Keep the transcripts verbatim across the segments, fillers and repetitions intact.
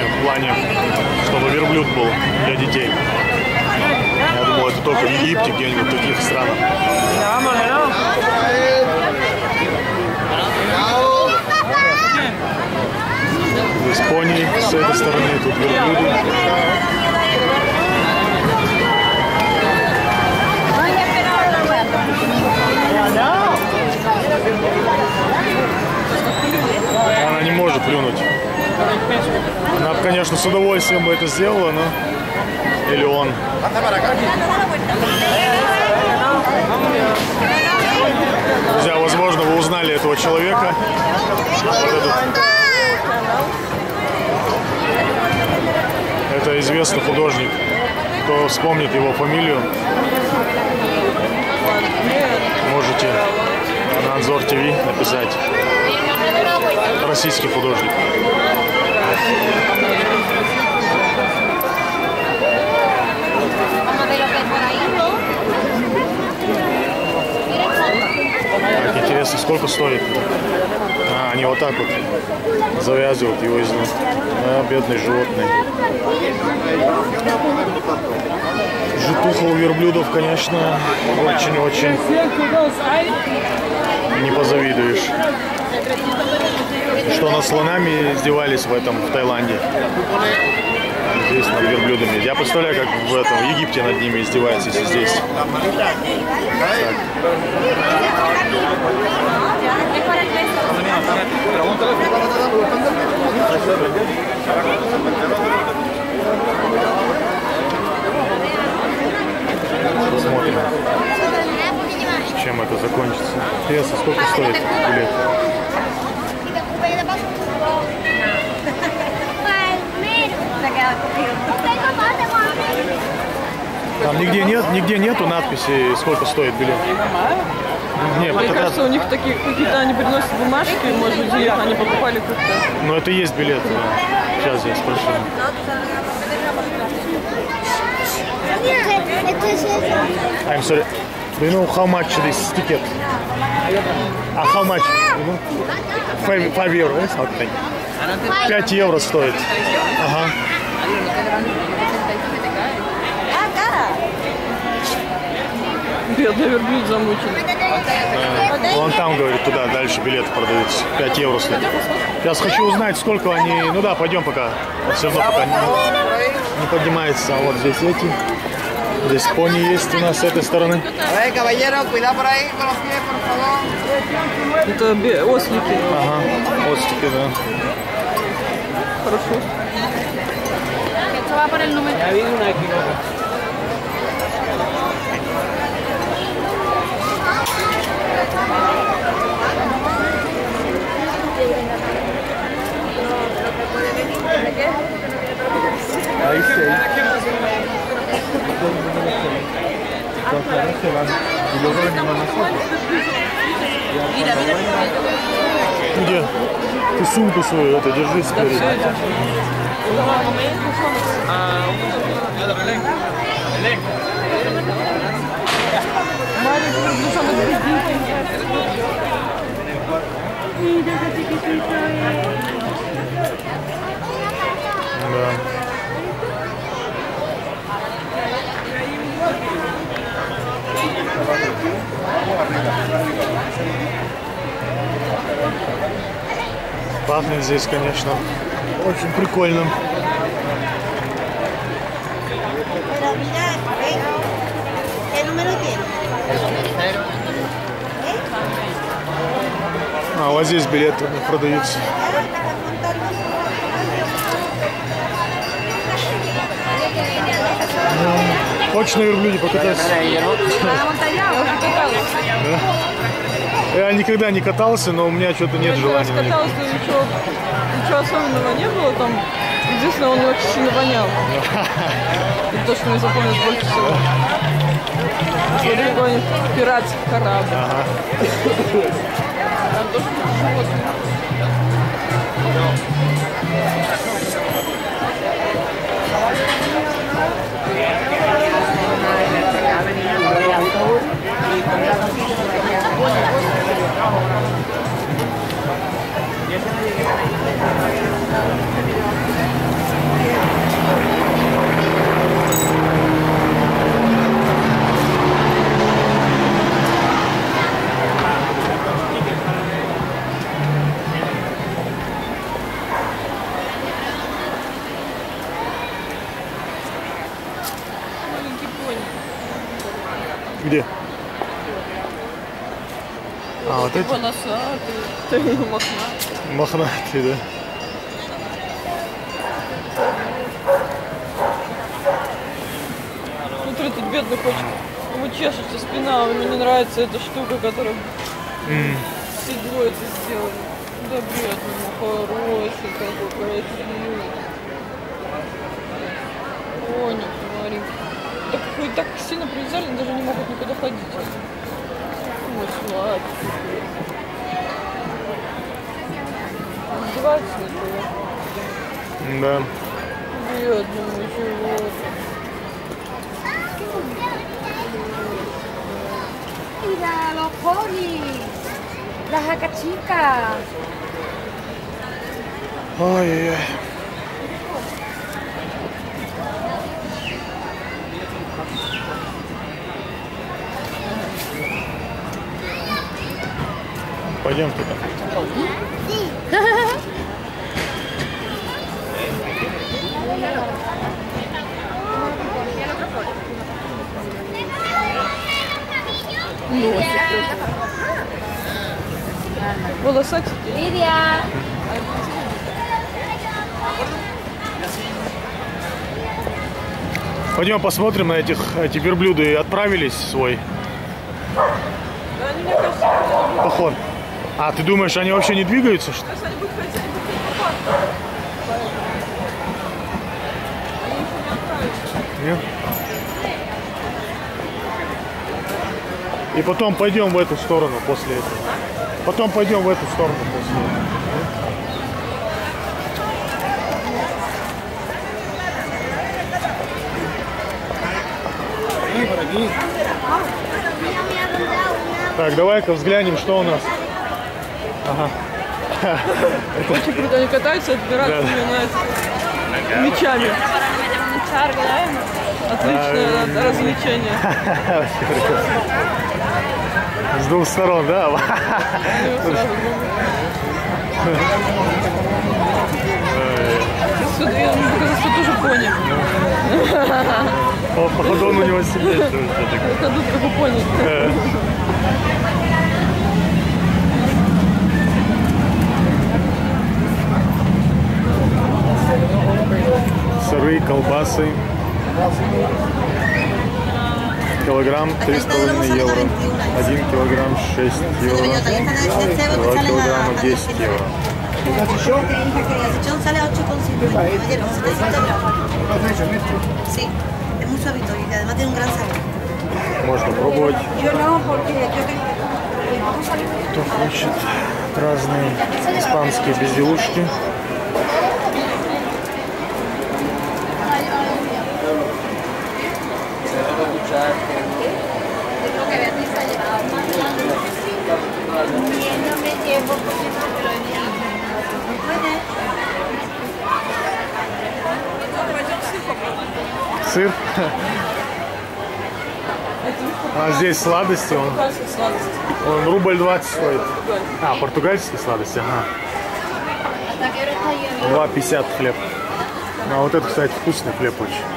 в плане, чтобы верблюд был для детей. Я думал, это только в Египте, где-нибудь в таких странах. Здесь пони с этой стороны, тут верблюды. Она не может плюнуть. Она, конечно, с удовольствием бы это сделала, но... Или он. Друзья, возможно, вы узнали этого человека. Вот этот. Это известный художник. Кто вспомнит его фамилию, можете на Анзор ТВ написать. Российский художник. Так, интересно, сколько стоит? А, они вот так вот завязывают его из них. А, бедный животный. Житуха у верблюдов, конечно, очень-очень не позавидуешь. Что над слонами издевались в этом, в Таиланде. Здесь над верблюдами. Я представляю, как в этом в Египте над ними издеваются, если здесь. Так. Посмотрим, чем это закончится. Интересно, сколько стоит билет? Там нигде нет, нигде нету надписи, сколько стоит билет. Не, мне это кажется, у них такие какие-то, они приносят бумажки, может быть, их они покупали как-то. Ну, это и есть билет. Да. Сейчас я спрошу. I'm sorry. Do you know how much this ticket? А how much? You know? Five, five euros. Okay. Пять евро стоит. Ага. Бедный верблюд замучен. Да. Вон там, говорит, туда дальше билеты продаются. пять евро стоит. Сейчас хочу узнать, сколько они... Ну да, пойдем пока. Все равно пока не, не поднимается. А вот здесь эти. Здесь пони есть у нас с этой стороны. Это ослики. Ага, ослики, да. Хорошо. Ahí sí. Где? Ты сумку свою, это держи спереди. Маленький верблюжонок бездинный. Да. Пахнет здесь, конечно, очень прикольно. А вот здесь билеты продаются. Хочешь на верблюде покататься? Да? Я никогда не катался, но у меня что-то нет желания. Я каталась, но ничего, ничего особенного не было там. Единственное, он очень сильно вонял. Это то, что мне запомнилось больше всего. Смотри, какой-нибудь пиратский корабль. Ага. Там тоже животные. Где? А, вот эти? Волосатый, ты мохнатый. Мохнатые, да. Смотри, тут бедный хочет. Ему чешется спина, ему не нравится эта штука, которая Mm. седло это сделали. Да бедному, хороший, какой красивый. Коник, смотри. Так, так сильно привязали, даже не могут никуда ходить. Ой, сладкий. Издеваться было. Да. Бедному животному. Mira los ponis, las acachicas. Ой-ой-ой. Пойдем туда. Волосатики. Lidia. Пойдем посмотрим на этих, эти верблюды. Отправились в свой Да, они, мне кажется, не поход. А, ты думаешь, они вообще не двигаются, что ли? Сейчас они будут ходить, они будут ходить по парку. Они еще не отправились. Нет? И потом пойдем в эту сторону после этого. Потом пойдем в эту сторону после этого. Так, давай-ка взглянем, что у нас. Ага. Очень круто, они катаются, отбирают Да. именно мечами. Отличное да, развлечение. С двух сторон, да? Они сразу Сюда, я мне показалось, что тоже пони. О, походу он у него сидит. Ходут как у пони. Сыры, колбасы. Килограмм три с половиной евро. Один килограмм шесть евро. Два килограмма десять евро. Salchichón sale a ocho con cincuenta, caballero, setecientos gramos. Sí, es muy suavito y además tiene un gran sabor. Можно пробовать. Yo no, porque yo tengo... Кто хочет разные испанские безделушки. Сыр. А здесь сладости, он, он рубль двадцать стоит. А, португальские сладости, ага. два пятьдесят хлеб. А вот это, кстати, вкусный хлеб очень.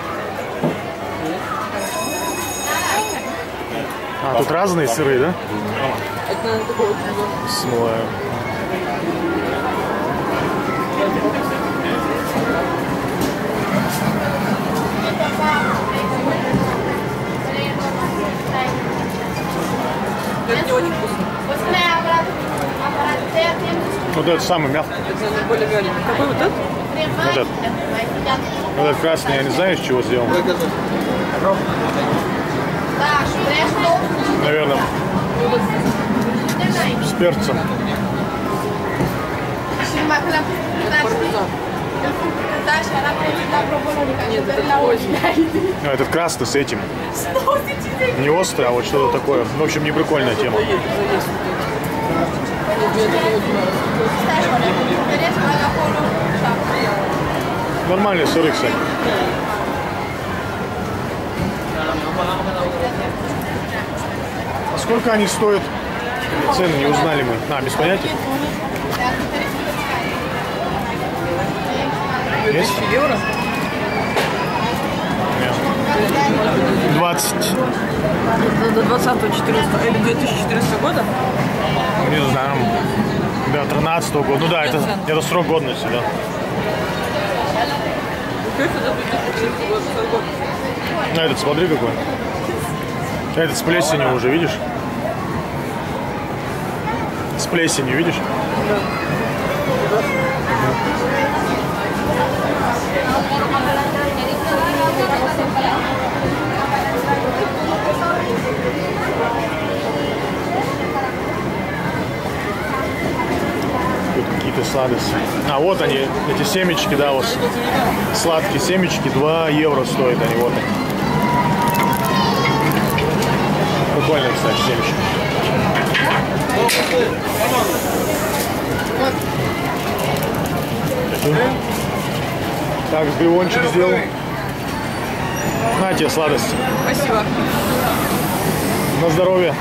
А, тут разные сыры, да? Это, наверное, такой вот Смолаю. это не очень вкусно. Вот это самый мягкий. Это, наверное, более вяленый. Какой вот этот? Вот этот. Вот этот красный, я не знаю, из чего сделан. Наверное, с перцем. Нет, это очень. А этот красный с этим. Не острый, а вот что-то такое. В общем, не прикольная тема. Нормальные сыры, кстати. А сколько они стоят? Цены не узнали мы. А, без понятия? Есть? евро? Нет. двадцать. До, до двадцатого четырнадцатого или две тысячи четырнадцатого года? Не знаю. До тринадцатого года. Ну да, это, это срок годности, да. Кофе до две тысячи четырнадцатого года. А этот, смотри какой. Этот с плесенью уже, видишь? С плесенью, видишь? Тут какие-то сладости. А, вот они, эти семечки, да, вот. Сладкие семечки, два евро стоят они, вот они. Прикольные, кстати, семечки. Так, сбивончик сделал. На тебе сладости. Спасибо. На здоровье.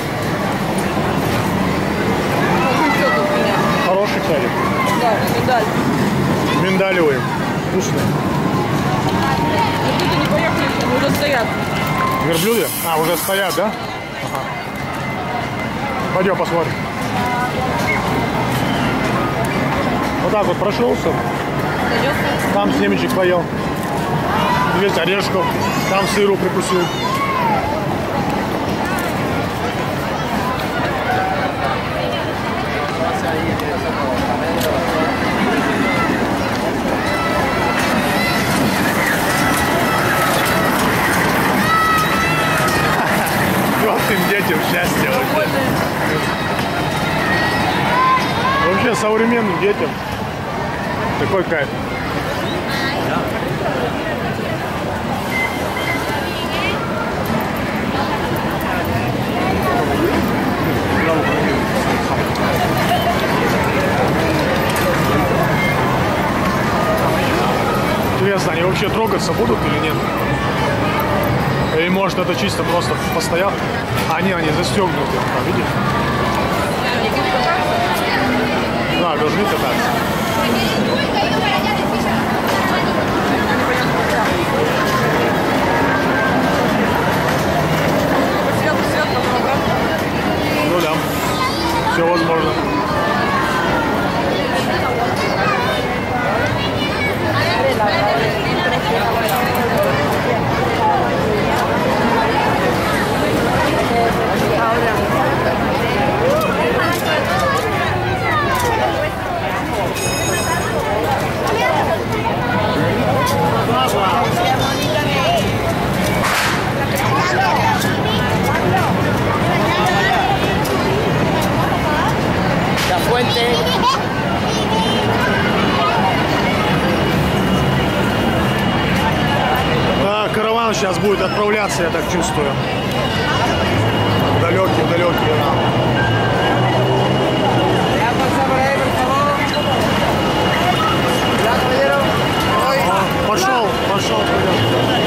Что тут у меня? Хороший, кстати. Да, медаль. Миндалевый. Вкусный. Откуда не поехали, они уже стоят. Верблюды? А, уже стоят, да? Ага. Пойдем посмотрим. Вот так вот прошелся. Там семечек поел. Здесь орешков. Там сыру прикусил. Желтым детям счастья вообще. Вообще современным детям такой кайф. Интересно, они вообще трогаться будут или нет? Или может это чисто просто постоял? А, не, они застегнуты. А, видишь? Да, должны кататься. Ну да, все возможно. La fuente. А, караван сейчас будет отправляться, я так чувствую. Далекий, далекий. Пошел, пошел, пойдем.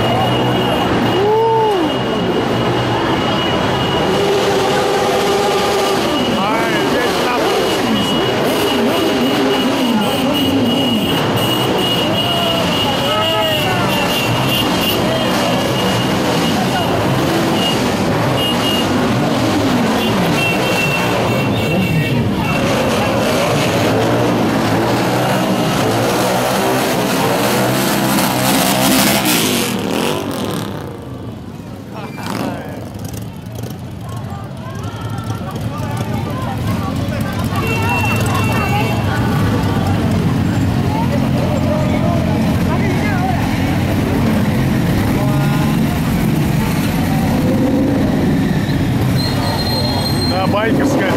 Байкерская,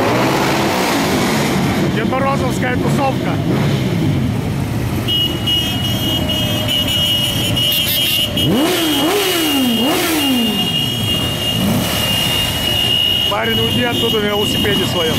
Дед Морозовская тусовка. Парень, уйди оттуда на велосипеде своем.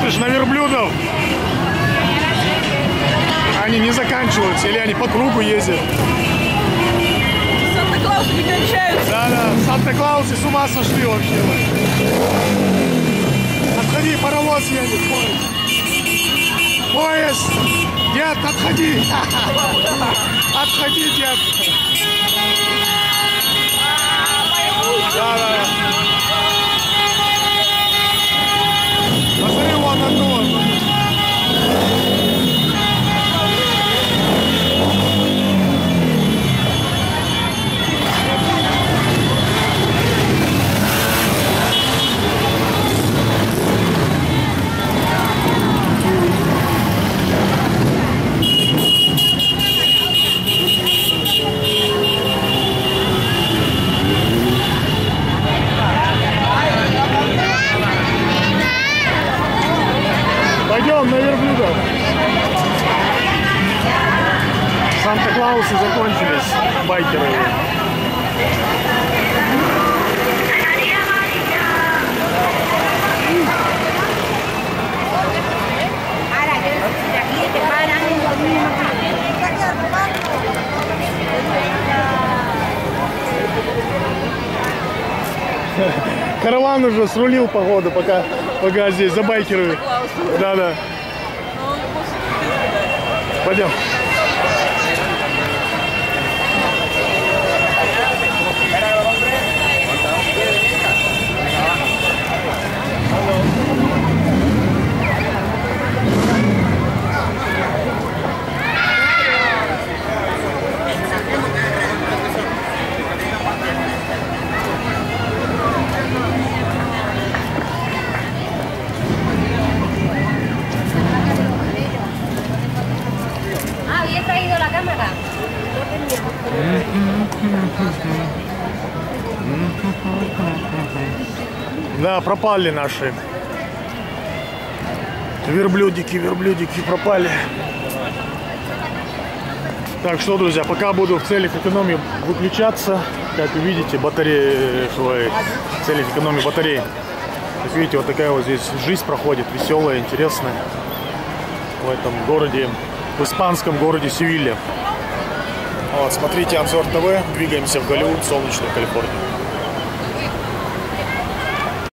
смотришь на верблюдов, они не заканчиваются, или они по кругу ездят. Санта-Клаусы не кончаются. Да-да, Санта-Клаусы с ума сошли вообще. Отходи, паровоз едет, поезд. Поезд! Дед, отходи! Отходи, дед! Да-да-да. Посмотри, вон оттуда. Пойдем на верблюдах. Санта-Клаусы закончились, байкеры. Караван уже срулил, походу, пока, пока здесь за байкеры. Да-да. Пойдем. Да, пропали наши верблюдики, верблюдики пропали. Так что, друзья, пока буду в целях экономии выключаться, как вы видите, батареи, в целях экономии батареи. Как видите, вот такая вот здесь жизнь проходит, веселая, интересная в этом городе, в испанском городе Севилья. Вот, смотрите обзор ТВ, двигаемся в Голливуд, солнечную Калифорнию.